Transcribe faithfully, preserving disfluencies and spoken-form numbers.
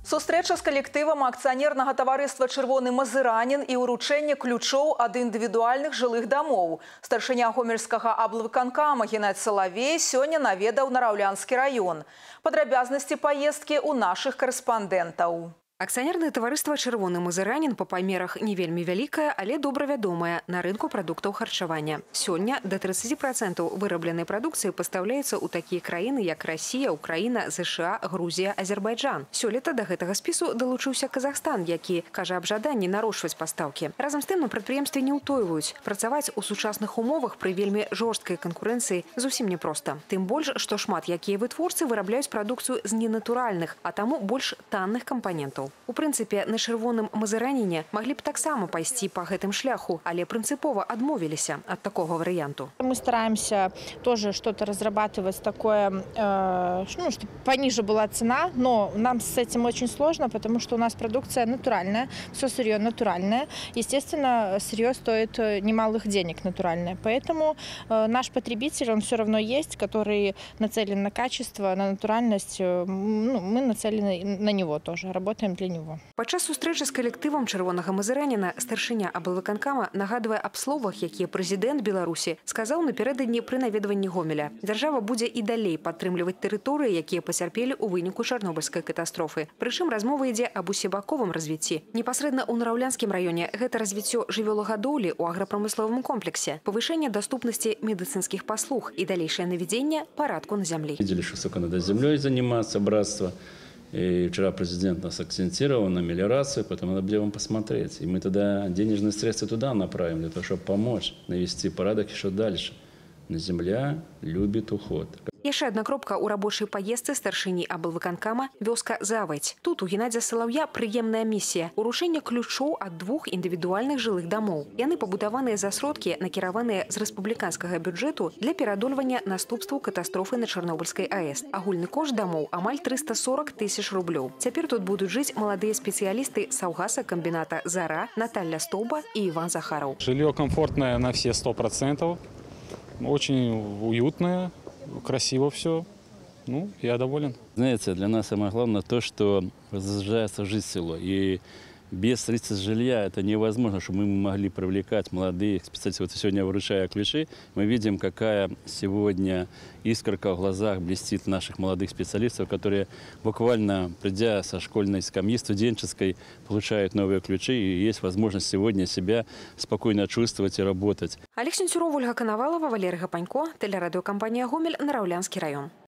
Сустрэча з калектывам акцыянернага таварыства «Чырвоны мазыранін» і ўручэнне ключоў ад індывідуальных жылых дамоў. Старшыня гомельскага аблвыканкама Геннадзь Салавей сёння наведаў Нараўлянскі раён. Падрабязнасці паездкі ў нашых карэспандэнтаў. Акцыянернае таварыства «Чырвоны мазыранін» па памерах не вельмі вялікае, але добра вядомае на рынку прадуктаў харчавання. Сёння да тридцати процентов вырабленай прадукцыі пастаўляецца ў такія краіны, як Расія, Украіна, ЗША, Грузія, Азербайджан. Сёлета да гэтага спісу далучыўся Казахстан, які кажа аб жаданні нарошчваць пастаўкі. Разам з тым на прадпрыемстве не ўтойваюць. Працаваць у сучасных умовах пры вельмі жорсткай канкурэнцыі зусім непроста. Тым больш, што шмат якія вытворцы вырабляюць прадукцыю з ненатуральных, а таму больш танных кампанентаў. У прынцыпе, на «Чырвоным мазыраніне» маглі б таксама пайсці па гэтым шляху, але прынцыпова адмовіліся ад такого варыянту. Мы стараемся тоже что-то разрабатывать такое, э, ну, чтобы пониже была цена, но нам с этим очень сложно, потому что у нас продукция натуральная, все сырье натуральное. Естественно, сырье стоит немалых денег натуральное. Поэтому э, наш потребитель, он все равно есть, который нацелен на качество, на натуральность. Ну, мы нацелены на него тоже, работаем для него. Падчас сустрэчы з калектывам «Чырвонага мазыраніна» старшыня аблвыканкама нагадвае аб словах, якія прэзідэнт Беларусі сказаў напярэдадні пры наведванні Гомеля. Дзяржава будзе і далей падтрымліваць тэрыторыі, якія пацярпелі ў выніку чарнобыльскай катастрофы. Прычым размова ідзе аб усебаковым развіцці. Непасрэдна ў Нараўлянскім раёне гэта развіццё жывёлагадоўлі ў аграпрамысловым комплексе, павышэнне даступнасці медыцынскіх паслуг і далейшае наведзенне парадку на зямлі. Видели, что сколько надо землей заниматься, братство. И вчера президент нас акцентировал на мелиорацию, поэтому надо было вам посмотреть. И мы тогда денежные средства туда направим, для того, чтобы помочь навести порядок еще дальше. Но земля любит уход. Яшчэ адна кропка ў рабочай паездцы старшыні аблвыканкама вёска Завадзь. Тут у Геннадзя Салаўя прыемная місія – уручэнне ключоў ад двух індывідуальных жылых дамоў. Яны пабудаваныя за сродкі, накіраваныя з рэспубліканскага бюджэту для пераадольвання наступстваў катастрофы на Чарнобыльскай АЭС. Агульны кошт дамоў амаль триста сорок тысяч рублёў. Цяпер тут будуць жыць маладыя спецыялісты Саўгаса камбіната «Зара», Наталья Столба і Іван Захараў. Жилье комфортное на все сто процентов, очень уютное. Красиво все. Ну, я доволен. Знаете, для нас самое главное то, что возрождается жизнь в село. И без строительства жилья это невозможно, чтобы мы могли привлекать молодых специалистов. Вот сегодня, вручая ключи, мы видим, какая сегодня искорка в глазах блестит наших молодых специалистов, которые буквально, придя со школьной скамьи студенческой, получают новые ключи, и есть возможность сегодня себя спокойно чувствовать и работать. Олег Сенцюров, Ольга Коновалова, Валерий Гапанько, телерадиокомпания «Гомель», Нараўлянскі раён.